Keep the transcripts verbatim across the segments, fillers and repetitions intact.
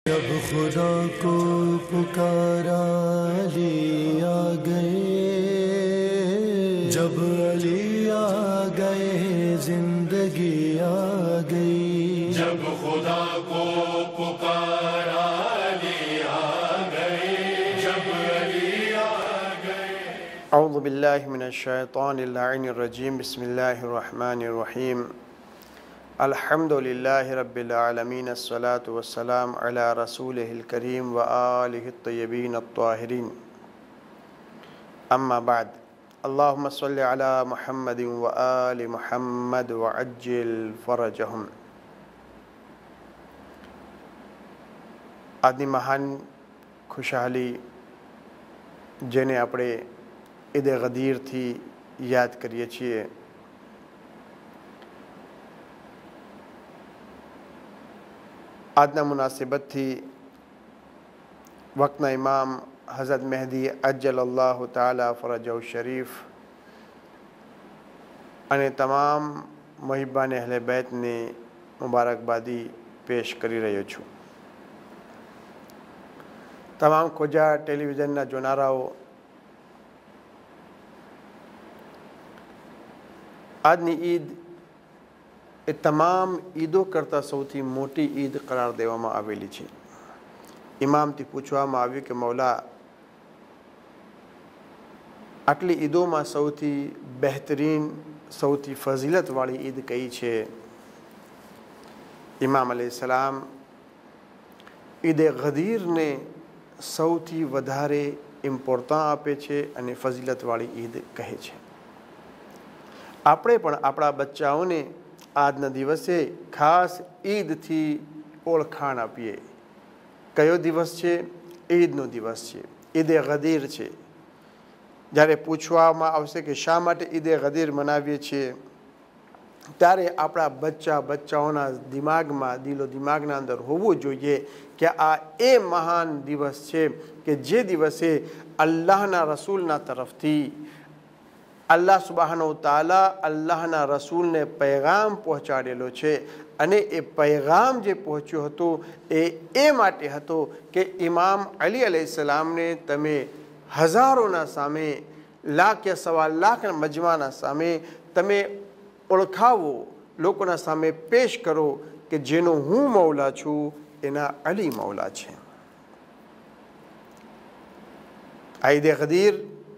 جب خدا کو پکارا علی آ گئے، جب علی آ گئے زندگی آ گئی، جب خدا کو پکارا علی آ گئے، جب علی آ گئے۔ اعوذ باللہ من الشیطان اللعین الرجیم، بسم اللہ الرحمن الرحیم، الحمد للہ رب العالمین، الصلاة والسلام علی رسولہ الکریم وآلہ الطیبین الطاہرین، اما بعد، اللہم صلی علی محمد وآل محمد وعجل فرجہم۔ આજની મહાન ખુશહાલી જેને આપણે ઈદે ગદીરથી યાદ કરીએ છીએ, આજના મુનાસિબતથી વક્તના ઇમામ હઝરત મહેદી અજ્જલ અલ્લાહ તાલા ફરજહુ શરીફ અને તમામ મહિબાન અહલે બેતને મુબારકબાદી પેશ કરી રહ્યો છું। તમામ ખોજા ટેલિવિઝનના જોનારાઓ, આજની ઈદ એ તમામ ઈદો કરતાં સૌથી મોટી ઈદ કરાર દેવામાં આવેલી છે। ઇમામથી પૂછવામાં આવ્યું કે મૌલા, આટલી ઈદોમાં સૌથી બહેતરીન, સૌથી ફઝીલતવાળી ઈદ કઈ છે? ઇમામ અલૈહિસ્સલામ ઈદે ગદીરને સૌથી વધારે ઇમ્પોર્ટન્સ આપે છે અને ફઝીલતવાળી ઈદ કહે છે। આપણે પણ આપણા બચ્ચાઓને આજના દિવસે ખાસ ઈદથી ઓળખાણ આપીએ। કયો દિવસ છે? ઈદનો દિવસ છે, ઈદે ગદીર છે। જ્યારે પૂછવામાં આવશે કે શા માટે ઈદે ગદીર મનાવીએ છીએ, ત્યારે આપણા બચ્ચા બચ્ચાઓના દિમાગમાં, દિલો દિમાગના અંદર હોવું જોઈએ કે આ એ મહાન દિવસ છે કે જે દિવસે અલ્લાહના રસૂલના તરફથી અલ્લાહ સુબહાનહુ તાલા અલ્લાહના રસૂલને પૈગામ પહોંચાડેલો છે, અને એ પૈગામ જે પહોંચ્યો હતો એ એ માટે હતો કે ઇમામ અલી અલૈહિસ્સલામને તમે હજારોના સામે, લાખ યા સવા લાખના મજમાના સામે તમે ઓળખાવો, લોકોના સામે પેશ કરો કે જેનો હું મૌલા છું એના અલી મૌલા છે। આ ઈદે ગદીર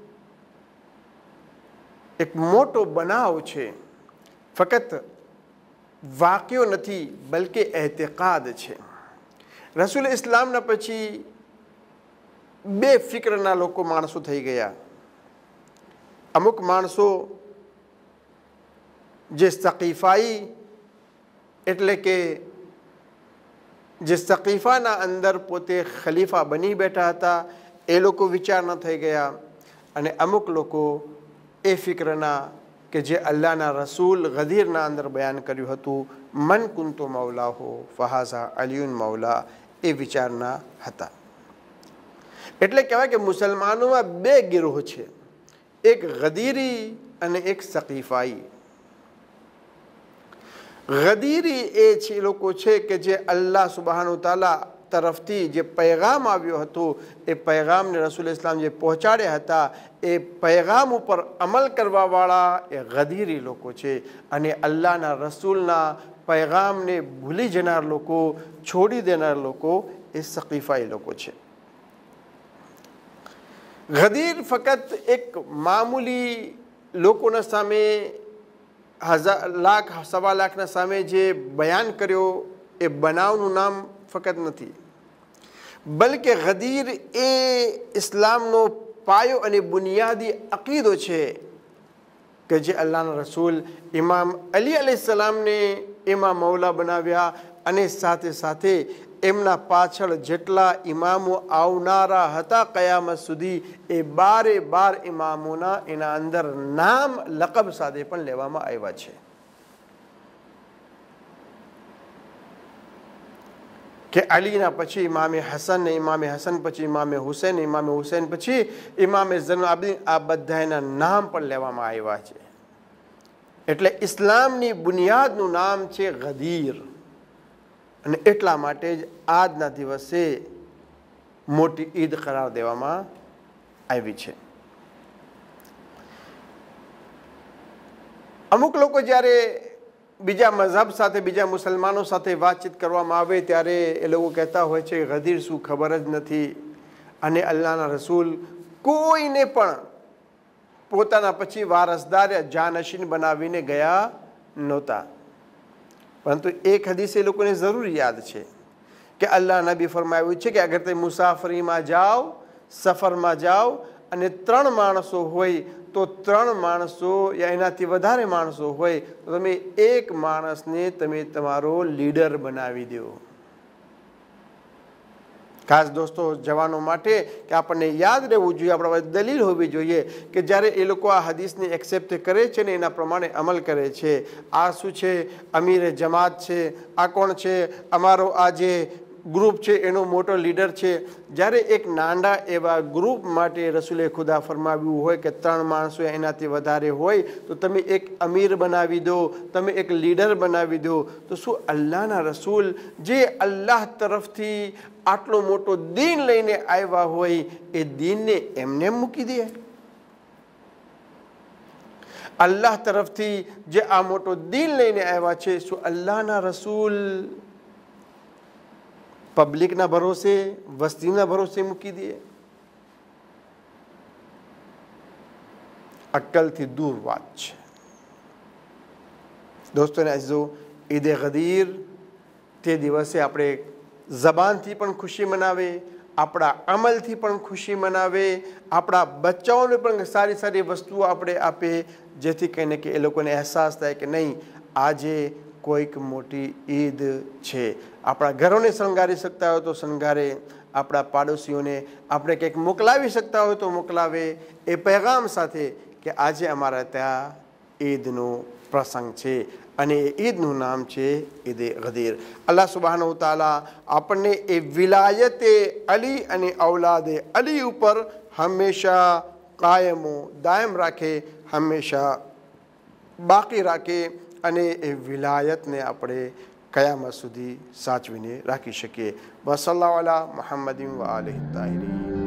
એક મોટો બનાવ છે, ફક્ત વાક્યો નથી બલકે એહતિકાદ છે। રસૂલ ઇસ્લામના પછી બે ફિક્રના લોકો માણસો થઈ ગયા। અમુક માણસો જે સકીફાઈ એટલે કે જે સકીફાના અંદર પોતે ખલીફા બની બેઠા હતા એ લોકો વિચારના થઈ ગયા, અને અમુક લોકો એ ફિક્રના કે જે અલ્લાહના રસૂલ ગદીરના અંદર બયાન કર્યું હતું, મન કુંતો મૌલા હો ફહાઝા અલીયુન મૌલા, એ વિચારના હતા। એટલે કહેવાય કે મુસલમાનોમાં બે ગિરોહ છે, એક ગદીરી અને એક સકીફાઈ। ગદીરી એ છે લોકો છે કે જે અલ્લાહ સુબહાનહુ તાલા તરફથી જે પૈગામ આવ્યો હતો એ પૈગામને રસૂલ ઇસ્લામ જે પહોંચાડ્યા હતા એ પૈગામ ઉપર અમલ કરવાવાળા એ ગદીરી લોકો છે, અને અલ્લાહના રસૂલના પૈગામને ભૂલી જનાર લોકો, છોડી દેનાર લોકો એ સકીફાઈ લોકો છે। ગદીર ફક્ત એક મામૂલી લોકોના સામે, હજાર લાખ સવા લાખના સામે જે બયાન કર્યો એ બનાવનું નામ ફક્ત નથી, બલકે ગદીર એ ઇસ્લામનો પાયો અને બુનિયાદી અકીદો છે કે જે અલ્લાહના રસૂલ ઇમામ અલી અલૈહિસ્સલામને એમાં મૌલા બનાવ્યા, અને સાથે સાથે એમના પાછળ જેટલા ઇમામો આવનારા હતા કયામત સુધી એ બારે બાર ઇમામોના એના અંદર નામ લકબ સાથે પણ લેવામાં આવ્યા છે કે અલીના પછી ઇમામે હસન, ઇમામે હસન પછી ઇમામે હુસૈન, ઇમામે હુસૈન પછી ઇમામે ઝૈનુલ આબદીન, આ બધાના નામ પણ લેવામાં આવ્યા છે। એટલે ઇસ્લામની બુનિયાદનું નામ છે ગદીર। અને એટલા માટે જ આજના દિવસે મોટી ઈદ કરાર દેવામાં આવી છે. અમુક લોકો જ્યારે બીજા મઝહબ સાથે બીજા મુસલમાનો સાથે વાતચીત કરવામાં આવે ત્યારે એ લોકો કહેતા હોય છે ગદીર શું ખબર જ નથી, અને અલ્લાહના રસૂલ કોઈને પણ પોતાના પછી વારસદાર જાનશીન બનાવીને ગયા નહોતા. પરંતુ એક હદીસ એ લોકોને જરૂર યાદ છે કે અલ્લાહ નબી ફરમાવ્યું છે કે અગર તમે મુસાફરીમાં જાઓ, સફરમાં જાઓ અને ત્રણ માણસો હોય તો ત્રણ માણસો યા એનાથી વધારે માણસો હોય તો તમે એક માણસને તમે તમારો લીડર બનાવી દો. ખાસ દોસ્તો જવાનો માટે કે આપણને યાદ રહેવું જોઈએ, આપણા પાસે દલીલ હોવી જોઈએ કે જ્યારે એ લોકો આ હદીસને એક્સેપ્ટ કરે છે ને એના પ્રમાણે અમલ કરે છે. આ શું છે? અમીરે જમાત છે. આ કોણ છે? અમારો આ જે ગ્રુપ છે એનો મોટો લીડર છે. જ્યારે એક નાના એવા ગ્રુપ માટે રસૂલે ખુદા ફરમાવ્યું હોય કે ત્રણ માણસો એનાથી વધારે હોય તો તમે એક અમીર બનાવી દો, તમે એક લીડર બનાવી દો. તો શું અલ્લાહના રસૂલ જે અલ્લાહ તરફથી આટલો મોટો દીન લઈને આવ્યા હોય એ દીનને એમને મૂકી દે? અલ્લાહ તરફથી જે આ મોટો દીન લઈને આવ્યા છે, શું અલ્લાહના રસૂલ પબ્લિકના ભરોસે, વસ્તીના ભરોસે મૂકી દે? અક્કલથી દૂર વાત છે. દોસ્તોને અઝીઝો, ઈદે ગદીર તે દિવસે આપણે જબાનથી પણ ખુશી મનાવે, આપણા અમલથી પણ ખુશી મનાવે, આપણા બચ્ચાઓને પણ સારી સારી વસ્તુઓ આપણે આપે, જેથી કરીને કે એ લોકોને અહેસાસ થાય કે નહીં આજે કોઈક મોટી ઈદ છે. આપણા ઘરોને શણગારી શકતા હોય તો શણગારે, આપણા પાડોશીઓને આપણે કંઈક મોકલાવી શકતા હોય તો મોકલાવે, એ પૈગામ સાથે કે આજે અમારા ત્યાં ઈદનો પ્રસંગ છે અને એ ઈદનું નામ છે ઈદે ગદીર. અલ્લાહ સુબહાનહુ તઆલા આપણને એ વિલાયતે અલી અને ઔલાદે અલી ઉપર હંમેશા કાયમો દાયમ રાખે, હંમેશા બાકી રાખે અને એ વિલાયતને આપણે કયામત સુધી સાચવીને રાખી શકીએ. વસલ્લાહુ અલા મુહમ્મદિન વ આલિહિ તાહિરીન.